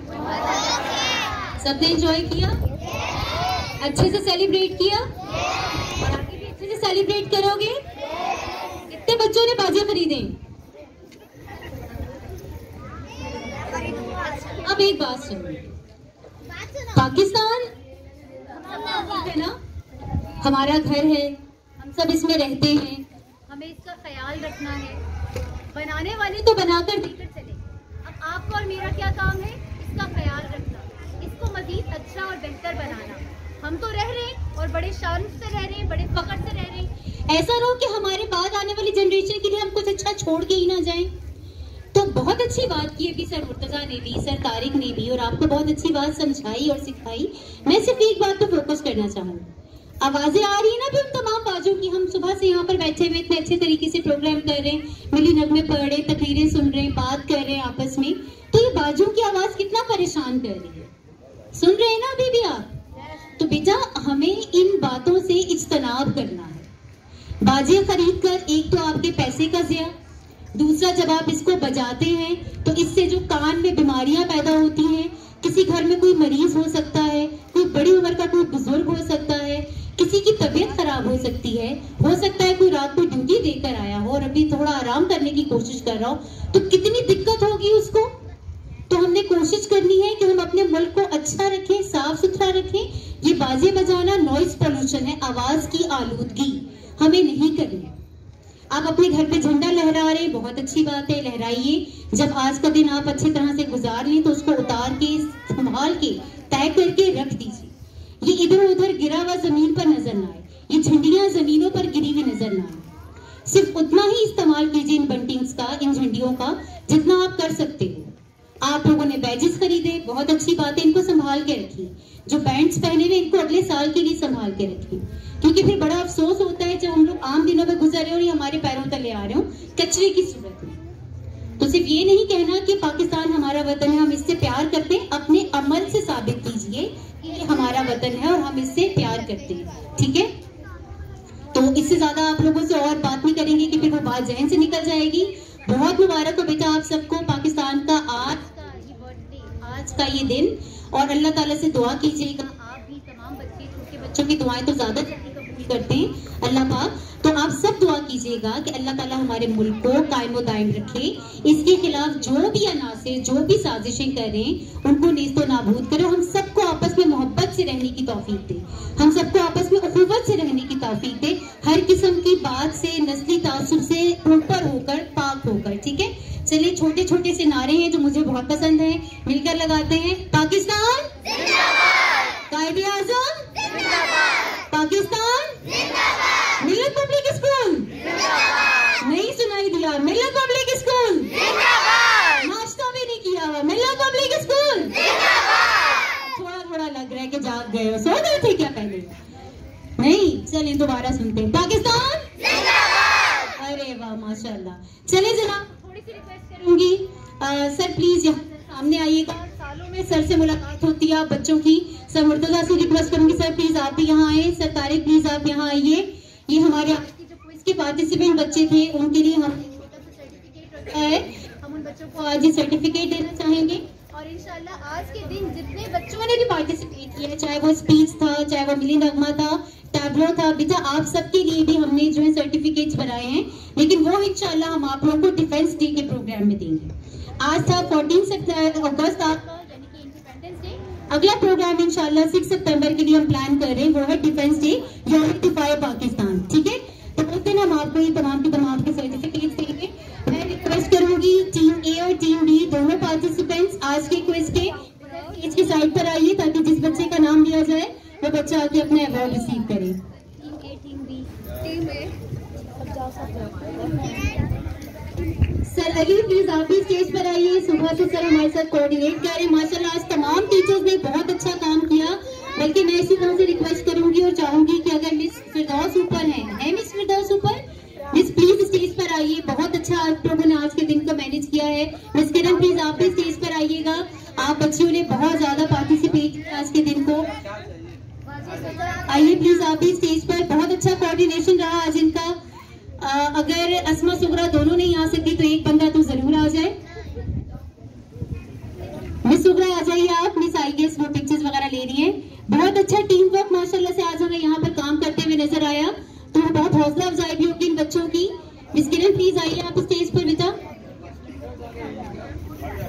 सबने एंजॉय किया, अच्छे से सेलिब्रेट किया और आगे भी अच्छे से सेलिब्रेट करोगे। कितने बच्चों ने बाजियां खरीदे? अब एक बात सुनो, पाकिस्तान है ना, हमारा घर है, हम सब इसमें रहते हैं, हमें इसका ख्याल रखना है। बनाने वाले तो बनाकर देकर चले, अब आपका और मेरा क्या काम है? इसका ख्याल रखना, इसको मजीद अच्छा और बेहतर बनाना। हम तो रह रहे हैं और बड़े शान से रह रहे हैं, बड़े फख्र से रह रहे हैं। ऐसा ना हो कि हमारे बाद आने वाली जनरेशन के लिए हम कुछ अच्छा छोड़ के ही ना जाएं। तो बहुत अच्छी बात की अभी सर मुर्तजा ने भी, सर तारिक ने भी, और आपको बहुत अच्छी बात समझाई और सिखाई। मैं सिर्फ एक बात पे फोकस करना चाहूँगी, आवाजें आ रही है ना भी उन तमाम बाजों की। हम सुबह से यहाँ पर बैठे हुए इतने अच्छे तरीके से प्रोग्राम कर रहे हैं, मिली नगमे पढ़ रहे, तकरीरें सुन रहे हैं, बात कर रहे हैं आपस में, तो ये बाजों की आवाज कितना परेशान कर रही है। सुन रहे हैं ना अभी भी आप? तो बेटा हमें इन बातों से इज्तनाब करना है। बाजे खरीद कर एक तो आपके पैसे का ज़िया, दूसरा जब आप इसको बजाते हैं तो इससे जो कान में बीमारियां पैदा होती हैं, किसी घर में कोई मरीज हो सकता है, कोई बड़ी उम्र का कोई बुजुर्ग हो सकता है, किसी की तबीयत खराब हो सकती है, हो सकता है कोई रात को ड्यूटी देकर आया हो और अभी थोड़ा आराम करने की कोशिश कर रहा हो, तो कितनी दिक्कत होगी उसको। तो हमने कोशिश करनी है कि हम अपने मुल्क को अच्छा रखें, साफ सुथरा रखें। ये बाजे बजाना नॉइज पोल्यूशन है, आवाज की आलूदगी हमें नहीं करनी। आप अपने घर पे झंडा लहरा रहे, बहुत अच्छी बात है, लहराइए। जब आज का दिन आप अच्छी तरह से गुजार लें तो उसको उतार के, संभाल के, तय करके रख दीजिए। ये इधर उधर गिरा हुआ जमीन पर नजर ना आए, ये झंडियां जमीनों पर गिरी हुई नजर ना आए। सिर्फ उतना ही इस्तेमाल कीजिए इन बंटिंग्स का, इन झंडियों का, जितना आप कर सकते हो। आप लोगों ने बैजेस खरीदे, बहुत अच्छी बात है, इनको संभाल के रखिए। जो बैंड्स पहने हुए इनको अगले साल के लिए संभाल के रखिए, क्योंकि फिर बड़ा अफसोस होता है जब हम लोग आम दिनों में गुजर रहे हो और ये हमारे पैरों तले आ रहे हो कचरे की सूरत में। तो सिर्फ ये नहीं कहना कि पाकिस्तान हमारा वतन है, हम इससे प्यार करते हैं, अपने अमल से साबित कीजिए कि ये हमारा वतन है और हम इससे प्यार करते हैं, ठीक है। तो इससे ज्यादा आप लोगों से और बात नहीं करेंगे कि फिर वो बात जहन से निकल जाएगी। बहुत मुबारक हो बेटा आप सबको पाकिस्तान का आज का ये दिन, और अल्लाह ताला से दुआ कीजिएगा। आप भी तमाम बच्चे, छोटे बच्चों की दुआएं तो ज्यादा कबूल करते हैं अल्लाह पाक, तो आप सब दुआ कीजिएगा कि अल्लाह ताला हमारे मुल्क को कायम व दायम रखे। इसके खिलाफ जो भी अनासिर, जो भी साजिशें करें, उनको नेस्तो नाबूद करे। हम सबको आपस में मोहब्बत से रहने की तौफीक दे, हम सबको आपस में उखुवत से रहने की तौफीक दे, हर किस्म की बात से, नस्ली तासुब से ऊपर होकर, पाक होकर, ठीक है। चलिए छोटे छोटे से नारे हैं जो मुझे बहुत पसंद है, मिलकर लगाते हैं। पाकिस्तान जिंदाबाद, कायदे आज़म जिंदाबाद, पाकिस्तान जिंदाबाद, मिल्लत पब्लिक स्कूल जिंदाबाद, नहीं सुनाई दिया, मिल्लत पब्लिक स्कूल जिंदाबाद, नाश्ता भी नहीं किया हुआ, मिल्लत पब्लिक स्कूल जिंदाबाद। थोड़ा थोड़ा लग रहा है कि जाग गए हो, सो गए थे क्या पहले? नहीं, चलिए दोबारा सुनते हैं। पाकिस्तान जिंदाबाद, अरे वाह माशाल्लाह। चले जनाब, थोड़ी सी रिक्वेस्ट करूंगी, सर प्लीज यहाँ सामने आइएगा। सालों में सर से मुलाकात होती है आप बच्चों की। सर मुर्तजा से रिक्वेस्ट करूंगी, सर प्लीज आप भी यहाँ आए। सर तारिक प्लीज आप यहाँ आइए। ये हमारे आज के जो क्विज के पार्टिसिपेंट बच्चे थे उनके लिए हम सर्टिफिकेट रखा है, हम उन बच्चों को आज ये सर्टिफिकेट देना चाहेंगे। और इंशाल्लाह आज के दिन जितने बच्चों ने भी पार्टिसिपेट किया, चाहे वो स्पीच था, चाहे वो मिली नगमा था, टैबलो था, बेटा आप सबके लिए भी हमने जो है सर्टिफिकेट्स बनाए हैं, लेकिन वो इंशाल्लाह हम आप लोगों को डिफेंस डे के प्रोग्राम में देंगे। आज था 14 अगस्त आपका, यानी कि इंडिपेंडेंस डे। अगला प्रोग्राम इंशाल्लाह 6 सितंबर के लिए हम प्लान कर रहे हैं, वो है डिफेंस डे, यौम दिफाए पाकिस्तान, ठीक है। तो उस दिन हम आपको ये तमाम के तमाम के सर्टिफिकेट्स देंगे। मैं रिक्वेस्ट करूंगी टीम ए और टीम बी दोनों पार्टिसिपेंट्स आज के क्विज के स्टेज की साइड पर आइए, ताकि जिस बच्चे का नाम लिया जाए वो बच्चा आके अपना अवार्ड रिसीव करे। Team A, team B, team A sir Ali please आप भी स्टेज पर आइए। सुबह से सर हमारे साथ कोऑर्डिनेट कर रहे हैं। माशाल्लाह आज तमाम टीचर्स ने बहुत अच्छा काम किया। बल्कि मैं इसी तरह से रिक्वेस्ट करूंगी और चाहूंगी कि अगर मिस फिरदौस ऊपर है मिस फिरदौस ऊपर, मिस प्लीज स्टेज पर आइए। बहुत अच्छा आप लोगों ने आज के दिन को मैनेज किया है। मिस किरण प्लीज आप भी स्टेज पर आइएगा। आप बच्चियों ने बहुत ज्यादा पार्टिसिपेट किया आज के दिन को। आइए प्लीज आप भी स्टेज पर। बहुत अच्छा कोऑर्डिनेशन रहा आज इनका। अगर अस्मा सुगरा दोनों नहीं आ सकती तो एक बंदा तो जरूर आ जाए। मिस सुगरा आ जाइए। आई गेस वो पिक्चर्स वगैरह ले रही है। बहुत अच्छा टीम वर्क माशाल्लाह से आज हमें यहाँ पर काम करते हुए नजर आया, तो बहुत हौसला अफजाई भी होगी इन बच्चों की। मिस किरण प्लीज आइए आप स्टेज पर बेटा।